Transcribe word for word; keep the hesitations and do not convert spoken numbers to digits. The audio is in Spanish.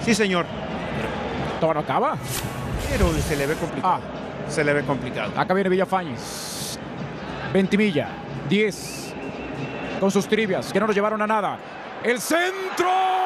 Sí, señor. Todavía no acaba. Pero se le ve complicado. Ah. Se le ve complicado. Acá viene Villafañez. Ventimilla. diez. Con sus trivias que no nos llevaron a nada. El centro.